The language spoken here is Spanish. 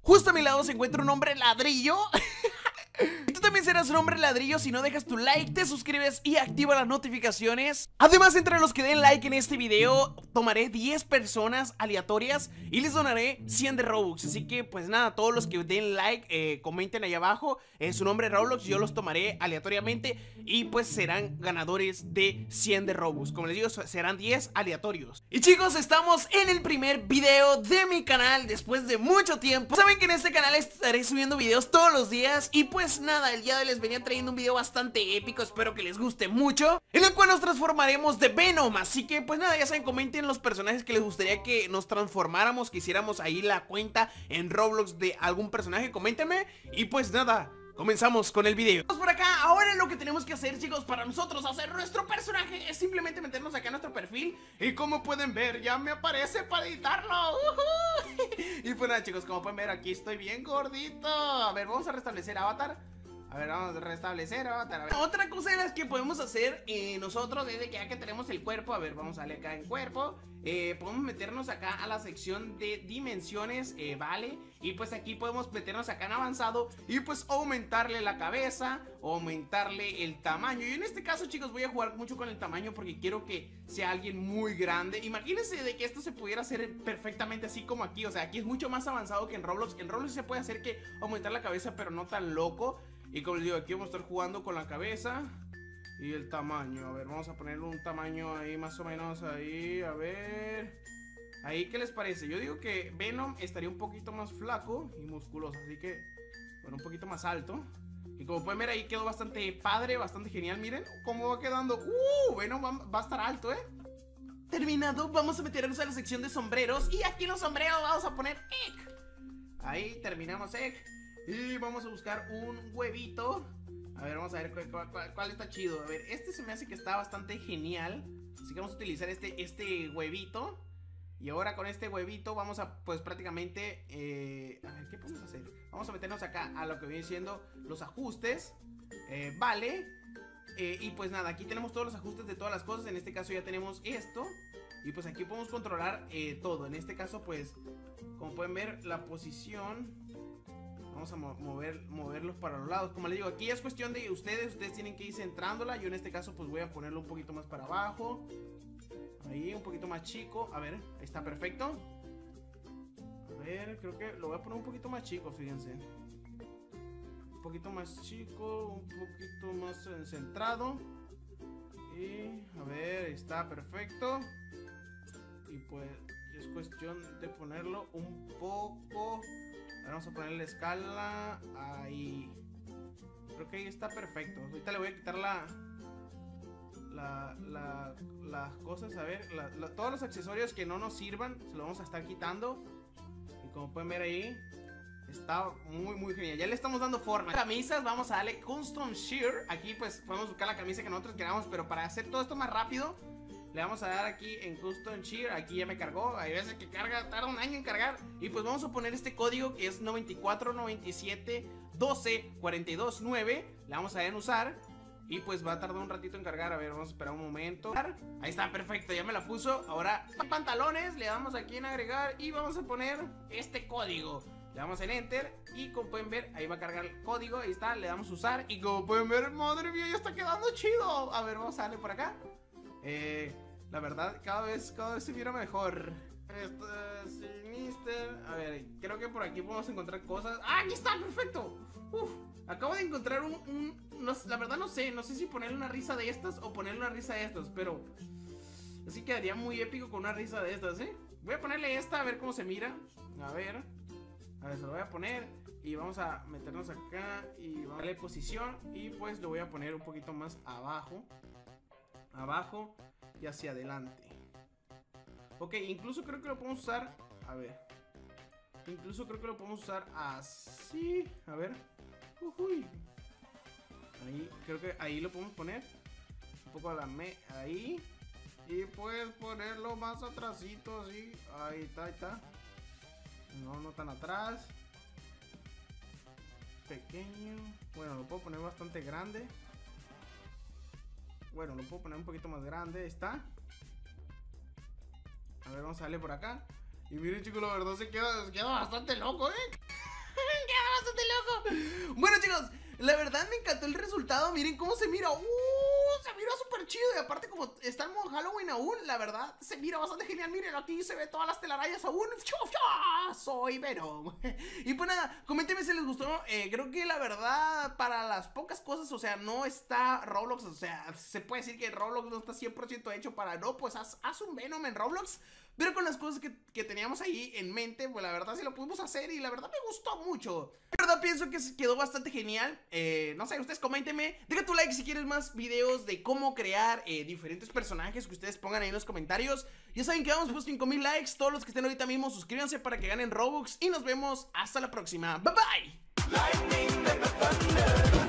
Justo a mi lado se encuentra un hombre ladrillo. Tú también serás un hombre ladrillo si no dejas tu like, te suscribes y activa las notificaciones. Además, entre los que den like en este video, tomaré 10 personas aleatorias y les donaré 100 de Robux. Así que pues nada, todos los que den like, comenten ahí abajo su nombre de Roblox, yo los tomaré aleatoriamente y pues serán ganadores de 100 de Robux. Como les digo, serán 10 aleatorios. Y chicos, estamos en el primer video de mi canal después de mucho tiempo. Saben que en este canal estaré subiendo videos todos los días y pues nada, el día de hoy les venía trayendo un video bastante épico, espero que les guste mucho, en el cual nos transformaremos de Venom. Así que pues nada, ya saben, comenten los personajes que les gustaría que nos transformáramos, que hiciéramos ahí la cuenta en Roblox de algún personaje, coméntenme. Y pues nada, comenzamos con el video. Vamos por acá. Ahora lo que tenemos que hacer, chicos, para nosotros hacer nuestro personaje es simplemente meternos acá a nuestro perfil. Y como pueden ver, ya me aparece para editarlo. Y pues nada, chicos, como pueden ver, aquí estoy bien gordito. A ver, vamos a restablecer avatar. A ver, vamos a restablecer avatar. A ver. Otra cosa de las que podemos hacer nosotros es de que ya que tenemos el cuerpo, a ver, vamos a darle acá en cuerpo. Podemos meternos acá a la sección de dimensiones, vale. Y pues aquí podemos meternos acá en avanzado y pues aumentarle la cabeza, aumentarle el tamaño. Y en este caso, chicos, voy a jugar mucho con el tamaño porque quiero que sea alguien muy grande. Imagínense de que esto se pudiera hacer perfectamente así como aquí. O sea, aquí es mucho más avanzado que en Roblox. En Roblox se puede hacer que aumentar la cabeza, pero no tan loco. Y como les digo, aquí vamos a estar jugando con la cabeza y el tamaño. A ver, vamos a ponerle un tamaño ahí más o menos ahí. A ver. Ahí, ¿qué les parece? Yo digo que Venom estaría un poquito más flaco y musculoso. Así que, bueno, un poquito más alto. Y como pueden ver, ahí quedó bastante padre, bastante genial. Miren cómo va quedando. Venom va a estar alto, Terminado, vamos a meternos a la sección de sombreros. Y aquí en los sombreros vamos a poner egg. Ahí terminamos egg. Y vamos a buscar un huevito. A ver, vamos a ver cuál está chido. A ver, este se me hace que está bastante genial. Así que vamos a utilizar este huevito. Y ahora con este huevito vamos a, pues prácticamente a ver, ¿qué podemos hacer? Vamos a meternos acá a lo que viene siendo los ajustes. Vale. Y pues nada, aquí tenemos todos los ajustes de todas las cosas. En este caso ya tenemos esto. Y pues aquí podemos controlar todo. En este caso pues, como pueden ver, la posición. Vamos a moverlos para los lados. Como les digo, aquí es cuestión de ustedes. Ustedes tienen que ir centrándola. Yo en este caso pues voy a ponerlo un poquito más para abajo. Ahí, un poquito más chico. A ver, ahí está perfecto. A ver, creo que lo voy a poner un poquito más chico, fíjense. Un poquito más chico, un poquito más centrado. Y a ver, está perfecto. Y pues es cuestión de ponerlo un poco. Vamos a ponerle escala. Ahí. Creo que ahí está perfecto. Ahorita le voy a quitar las cosas. A ver, todos los accesorios que no nos sirvan se los vamos a estar quitando. Y como pueden ver ahí, está muy genial. Ya le estamos dando forma. Camisas, vamos a darle Custom Shear. Aquí pues podemos buscar la camisa que nosotros queramos. Pero para hacer todo esto más rápido, le vamos a dar aquí en Custom Shear. Aquí ya me cargó. Hay veces que tarda un año en cargar. Y pues vamos a poner este código que es 94 97 12 42 9. Le vamos a dar en usar. Y pues va a tardar un ratito en cargar. A ver, vamos a esperar un momento. Ahí está, perfecto, ya me la puso. Ahora, pantalones, le damos aquí en agregar. Y vamos a poner este código. Le damos en enter y como pueden ver, ahí va a cargar el código. Ahí está, le damos usar. Y como pueden ver, madre mía, ya está quedando chido. A ver, vamos a darle por acá. La verdad, cada vez se mira mejor. Sinister. A ver, creo que por aquí podemos encontrar cosas. ¡Ah, aquí está! ¡Perfecto! Acabo de encontrar la verdad no sé si ponerle una risa de estas o ponerle una risa de estas, pero así quedaría muy épico con una risa de estas, Voy a ponerle esta a ver cómo se mira. A ver, se lo voy a poner. Y vamos a meternos acá y vamos a darle posición. Y pues lo voy a poner un poquito más abajo. Abajo y hacia adelante. Ok, incluso creo que lo podemos usar. A ver. Incluso creo que lo podemos usar así. A ver. Ahí, creo que ahí lo podemos poner. Un poco a la ahí. Y puedes ponerlo más atrasito así. Ahí está. No tan atrás. Pequeño. Bueno, lo puedo poner bastante grande. Bueno, lo puedo poner un poquito más grande. Ahí está. A ver, vamos a darle por acá. Y miren, chicos, la verdad se queda bastante loco, loco! Bueno, chicos, la verdad me encantó el resultado. Miren cómo se mira. Se mira súper chido. Y aparte, como está en modo Halloween aún, la verdad se mira bastante genial. Miren, aquí se ve todas las telarañas aún. Soy Venom. Y pues nada, coméntenme si les gustó. Creo que la verdad, para las pocas cosas, o sea, no está Roblox. O sea, se puede decir que Roblox no está 100% hecho para no, pues haz un Venom en Roblox. Pero con las cosas que teníamos ahí en mente, pues la verdad sí lo pudimos hacer y la verdad me gustó mucho. La verdad pienso que quedó bastante genial. No sé, ustedes coméntenme. Deja tu like si quieres más videos de cómo crear diferentes personajes que ustedes pongan ahí en los comentarios. Ya saben que vamos por 5000 likes. Todos los que estén ahorita mismo, suscríbanse para que ganen Robux. Y nos vemos hasta la próxima. Bye bye.